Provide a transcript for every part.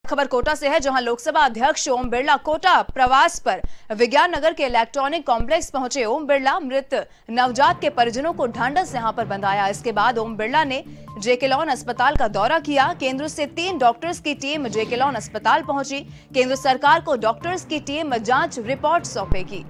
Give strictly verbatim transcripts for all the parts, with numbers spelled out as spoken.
खबर कोटा से है, जहां लोकसभा अध्यक्ष ओम बिरला कोटा प्रवास पर विज्ञान नगर के इलेक्ट्रॉनिक कॉम्प्लेक्स पहुंचे। ओम बिरला मृत नवजात के परिजनों को ढांढस यहां पर बंधाया। इसके बाद ओम बिरला ने जेके लॉन अस्पताल का दौरा किया। केंद्र से तीन डॉक्टर्स की टीम जेके लॉन अस्पताल पहुंची। केंद्र सरकार को डॉक्टर्स की टीम जांच रिपोर्ट सौंपेगी।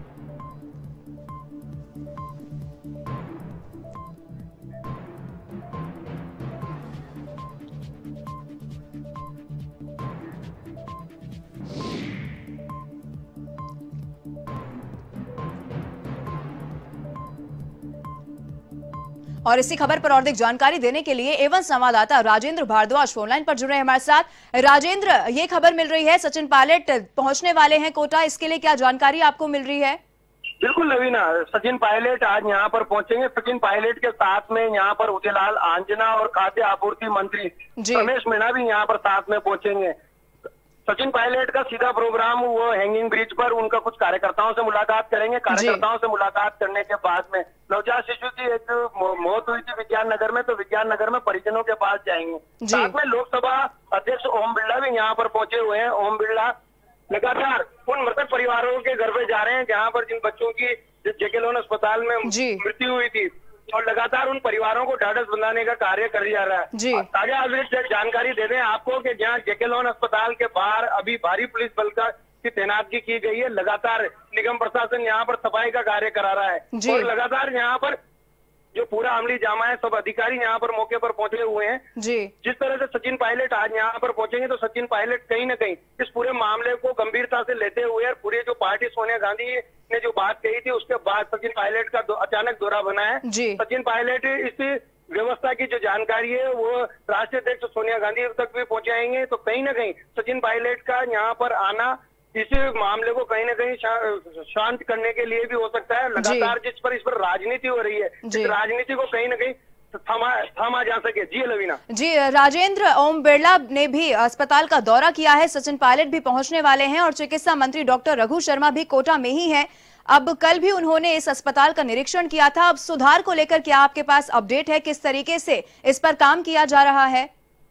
और इसी खबर पर और अधिक जानकारी देने के लिए एवं संवाददाता राजेंद्र भारद्वाज फोनलाइन पर जुड़े हैं हमारे साथ। राजेंद्र, ये खबर मिल रही है सचिन पायलट पहुंचने वाले हैं कोटा, इसके लिए क्या जानकारी आपको मिल रही है? बिल्कुल लवीना, सचिन पायलट आज यहाँ पर पहुंचेंगे। सचिन पायलट के साथ में यहाँ पर उदयलाल आंजना और खाद्य आपूर्ति मंत्री रमेश मीणा भी यहाँ पर साथ में पहुंचेंगे। सचिन पायलट का सीधा प्रोग्राम वो हैंगिंग ब्रिज पर उनका कुछ कार्यकर्ताओं से मुलाकात करेंगे। कार्यकर्ताओं से मुलाकात करने के बाद में नवजात शिशु की एक मौत हुई थी विज्ञान नगर में, तो विज्ञान नगर में परिजनों के पास जाएंगे। साथ में लोकसभा अध्यक्ष ओम बिरला भी यहाँ पर पहुंचे हुए हैं। ओम बिरला लगातार उन मृतक परिवारों के घर पे जा रहे हैं जहाँ पर जिन बच्चों की जेके लॉन अस्पताल में मृत्यु हुई थी, और लगातार उन परिवारों को ढांढस बंधाने का कार्य कर जा रहा है। ताजा अपडेट जानकारी दे दें आपको कि जहां जेके लॉन अस्पताल के बाहर अभी भारी पुलिस बल का की तैनाती की गई है। लगातार निगम प्रशासन यहाँ पर सफाई का कार्य करा रहा है और लगातार यहाँ पर जो पूरा अमली जामा है, सब अधिकारी यहाँ पर मौके पर पहुंचे हुए हैं। जी। जिस तरह से सचिन पायलट आज यहाँ पर पहुंचेंगे तो सचिन पायलट कहीं ना कहीं इस पूरे मामले को गंभीरता से लेते हुए और पूरे जो पार्टी सोनिया गांधी ने जो बात कही थी उसके बाद सचिन पायलट का अचानक दौरा बना है। सचिन पायलट इस व्यवस्था की जो जानकारी है वो राष्ट्रीय अध्यक्ष सोनिया गांधी तक भी पहुंचाएंगे। तो कहीं ना कहीं सचिन पायलट का यहाँ पर आना इस मामले को कहीं ना कहीं शा, शांत करने के लिए भी हो सकता है। लगातार जिस पर इस पर राजनीति हो रही है, इस राजनीति को कहीं ना कहीं थमा थमा जा सके। जी लवीना। जी राजेंद्र, ओम बिरला ने भी अस्पताल का दौरा किया है, सचिन पायलट भी पहुंचने वाले हैं और चिकित्सा मंत्री डॉक्टर रघु शर्मा भी कोटा में ही हैं। अब कल भी उन्होंने इस अस्पताल का निरीक्षण किया था। अब सुधार को लेकर क्या आपके पास अपडेट है, किस तरीके से इस पर काम किया जा रहा है?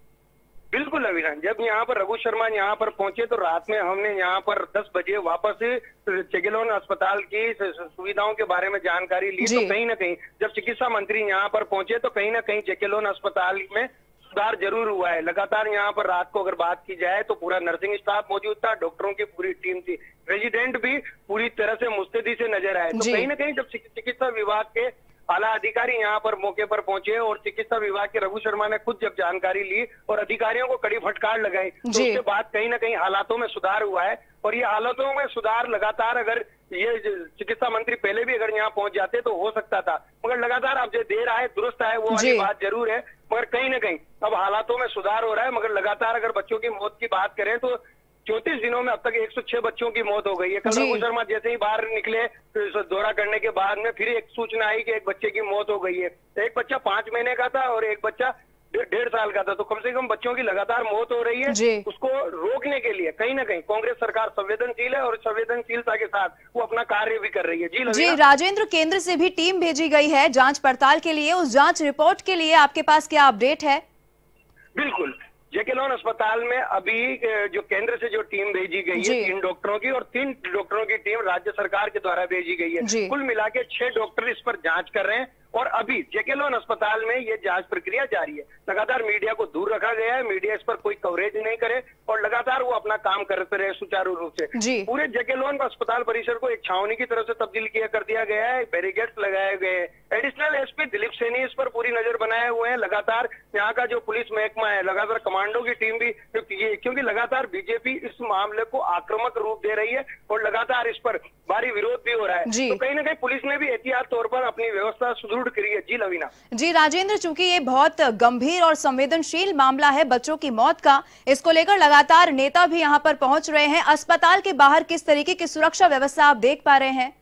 बिल्कुल अभिनंदन, जब यहाँ पर रघु शर्मा यहाँ पर पहुंचे तो रात में हमने यहाँ पर दस बजे वापस जेके लॉन अस्पताल की सुविधाओं के बारे में जानकारी ली। तो कहीं ना कहीं जब चिकित्सा मंत्री यहाँ पर पहुंचे तो कहीं ना कहीं जेके लॉन अस्पताल में सुधार जरूर हुआ है। लगातार यहाँ पर रात को अगर बात की जाए तो पूरा नर्सिंग स्टाफ मौजूद था, डॉक्टरों की पूरी टीम थी, रेजिडेंट भी पूरी तरह से मुस्तैदी से नजर आए। तो कहीं ना कहीं जब चिकित्सा विभाग के आला अधिकारी यहाँ पर मौके पर पहुंचे और चिकित्सा विभाग के रघु शर्मा ने खुद जब जानकारी ली और अधिकारियों को कड़ी फटकार लगाई तो उसके बाद कहीं ना कहीं हालातों में सुधार हुआ है। और ये हालातों में सुधार लगातार अगर ये चिकित्सा मंत्री पहले भी अगर यहाँ पहुंच जाते तो हो सकता था, मगर लगातार अब जो देर आए दुरुस्त आए वो वाली बात जरूर है। मगर कहीं ना कहीं अब हालातों में सुधार हो रहा है। मगर लगातार अगर बच्चों की मौत की बात करें तो चौंतीस दिनों में अब तक एक सौ छह बच्चों की मौत हो गई है। कल रघु शर्मा जैसे ही बाहर निकले तो दौरा करने के बाद में फिर एक सूचना आई कि एक बच्चे की मौत हो गई है। एक बच्चा पांच महीने का था और एक बच्चा डेढ़ साल का था। तो कम से कम बच्चों की लगातार मौत हो रही है। उसको रोकने के लिए कहीं ना कहीं कांग्रेस सरकार संवेदनशील है और संवेदनशीलता के साथ वो अपना कार्य भी कर रही है। जी जी राजेंद्र, केंद्र से भी टीम भेजी गई है जांच पड़ताल के लिए। उस जांच रिपोर्ट के लिए आपके पास क्या अपडेट है? बिल्कुल, जेके लॉन अस्पताल में अभी जो केंद्र से जो टीम भेजी गई है तीन डॉक्टरों की, और तीन डॉक्टरों की टीम राज्य सरकार के द्वारा भेजी गई है। कुल मिला के छह डॉक्टर इस पर जांच कर रहे हैं और अभी जेके लॉन अस्पताल में ये जांच प्रक्रिया जारी है। लगातार मीडिया को दूर रखा गया है, मीडिया इस पर कोई कवरेज नहीं करे और लगातार वो अपना काम करते रहे सुचारू रूप से। पूरे जेके लॉन अस्पताल परिसर को एक छावनी की तरफ से तब्दील किया कर दिया गया है, बैरिकेड्स लगाए गए हैं। एडिशनल एसपी दिलीप सैनी इस पर पूरी नजर बनाए हुए हैं। लगातार यहाँ का जो पुलिस महकमा है, लगातार कमांडो की टीम भी, क्योंकि लगातार बीजेपी इस मामले को आक्रामक रूप दे रही है और लगातार इस पर भारी विरोध भी हो रहा है। तो कहीं ना कहीं पुलिस ने भी एहतियात तौर पर अपनी व्यवस्था सुदृढ़ करी है। जी लवीना। जी राजेंद्र, चूंकि ये बहुत गंभीर और संवेदनशील मामला है बच्चों की मौत का, इसको लेकर लगातार नेता भी यहाँ पर पहुंच रहे हैं। अस्पताल के बाहर किस तरीके की सुरक्षा व्यवस्था आप देख पा रहे हैं?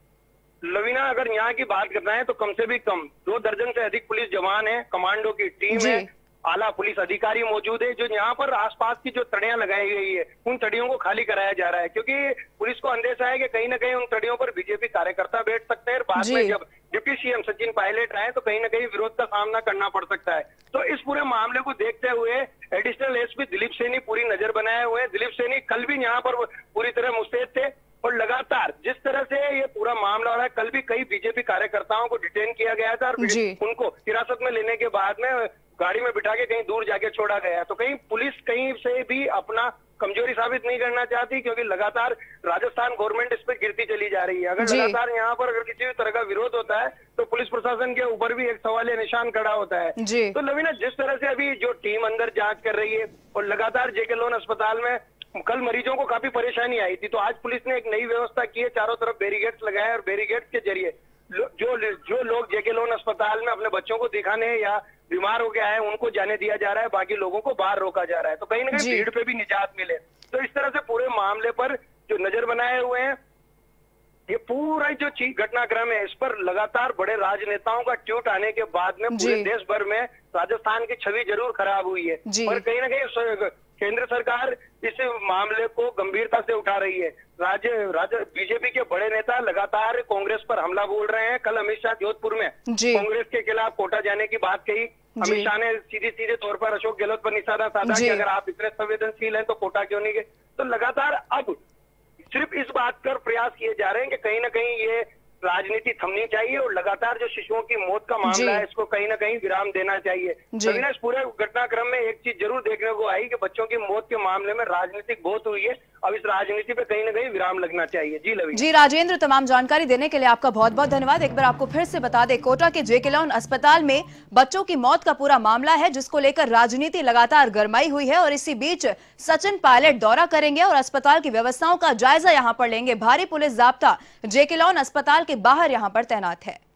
लवीना, अगर यहाँ की बात करना है तो कम से भी कम दो दर्जन से अधिक पुलिस जवान है, कमांडो की टीम है, आला पुलिस अधिकारी मौजूद है। जो यहाँ पर आसपास की जो तड़ियां लगाई गई है उन तड़ियों को खाली कराया जा रहा है, क्योंकि पुलिस को अंदेशा है कि कहीं ना कहीं उन तड़ियों पर बीजेपी कार्यकर्ता बैठ सकते हैं। बाद में जब डिप्टी सीएम सचिन पायलट आए तो कहीं ना कहीं विरोध का सामना करना पड़ सकता है। तो इस पूरे मामले को देखते हुए एडिशनल एसपी दिलीप सैनी पूरी नजर बनाए हुए हुए हैं। दिलीप सैनी कल भी यहाँ पर पूरी तरह मुस्तैद थे और लगातार जिस तरह से ये पूरा मामला हो रहा है, कल भी कई बीजेपी कार्यकर्ताओं को डिटेन किया गया था और उनको हिरासत में लेने के बाद में गाड़ी में बिठा के कहीं दूर जाके छोड़ा गया। तो कहीं पुलिस कहीं से भी अपना कमजोरी साबित नहीं करना चाहती, क्योंकि लगातार राजस्थान गवर्नमेंट इस पर गिरती चली जा रही है। अगर लगातार यहाँ पर अगर किसी भी तरह का विरोध होता है तो पुलिस प्रशासन के ऊपर भी एक सवालिया निशान खड़ा होता है। तो लवीना, जिस तरह से अभी जो टीम अंदर जांच कर रही है और लगातार जेके लोन अस्पताल में कल मरीजों को काफी परेशानी आई थी, तो आज पुलिस ने एक नई व्यवस्था की है, चारों तरफ बैरिकेड्स लगाए और बैरिकेड्स के जरिए जो जो लोग जेके लोन अस्पताल में अपने बच्चों को दिखाने या बीमार हो गया है उनको जाने दिया जा रहा है, बाकी लोगों को बाहर रोका जा रहा है। तो कहीं ना कहीं भीड़ पे भी निजात मिले। तो इस तरह से पूरे मामले पर जो नजर बनाए हुए हैं, ये पूरा जो चीज घटनाक्रम है, इस पर लगातार बड़े राजनेताओं का ट्वीट आने के बाद में पूरे देश भर में राजस्थान की छवि जरूर खराब हुई है। पर कहीं ना कहीं केंद्र सरकार इस मामले को गंभीरता से उठा रही है। राज्य राज्य बीजेपी के बड़े नेता लगातार कांग्रेस पर हमला बोल रहे हैं। कल अमित शाह जोधपुर में कांग्रेस के खिलाफ कोटा जाने की बात कही। अमित शाह ने सीधे सीधे तौर पर अशोक गहलोत पर निशाना साधा कि अगर आप इतने संवेदनशील हैं तो कोटा क्यों नहीं गए। तो लगातार अब सिर्फ इस बात पर प्रयास किए जा रहे हैं कि कहीं ना कहीं ये राजनीति थमनी चाहिए और लगातार जो शिशुओं की मौत का मामला है इसको कहीं ना कहीं विराम देना चाहिए। लेकिन इस पूरे घटनाक्रम में एक चीज जरूर देखने को आई कि बच्चों की मौत के मामले में राजनीतिक बहुत हुई है। अब इस राजनीति पे कहीं ना कहीं विराम लगना चाहिए। जी लवी जी राजेंद्र, तमाम जानकारी देने के लिए आपका बहुत बहुत धन्यवाद। एक बार आपको फिर से बता दें, कोटा के जेके लोन अस्पताल में बच्चों की मौत का पूरा मामला है, जिसको लेकर राजनीति लगातार गरमाई हुई है और इसी बीच सचिन पायलट दौरा करेंगे और अस्पताल की व्यवस्थाओं का जायजा यहां पर लेंगे। भारी पुलिस जाब्ता जेके लोन अस्पताल के बाहर यहां पर तैनात है।